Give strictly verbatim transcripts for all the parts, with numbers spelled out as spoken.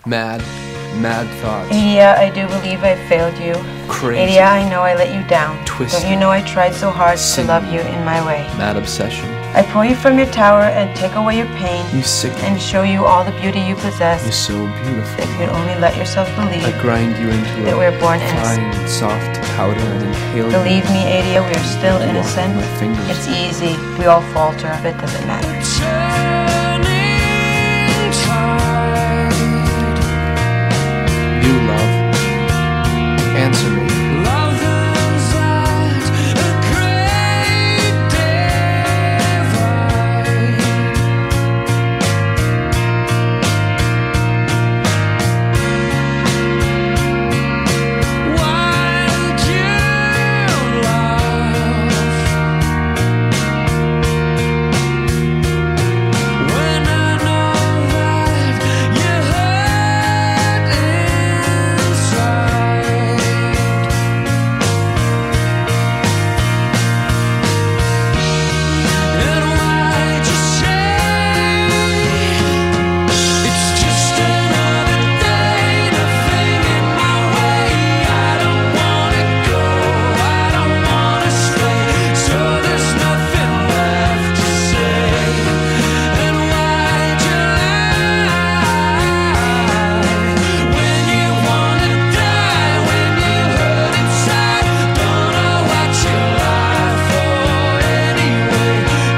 Mad, mad thoughts. Adia, I do believe I failed you. Crazy. Adia, I know I let you down. Twisted. Don't you know I tried so hard Sin. to love you in my way? Mad obsession. I pull you from your tower and take away your pain. You sick. And show you all the beauty you possess. You're so beautiful. If you'd only let yourself believe I grind you into that a we're born fine, innocent. soft powder and inhale Believe you. me, Adia, we're still You walk innocent. my fingers. It's easy. We all falter, but it doesn't matter. New love. Answer me.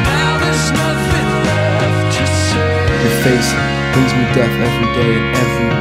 Your face brings me death every day and every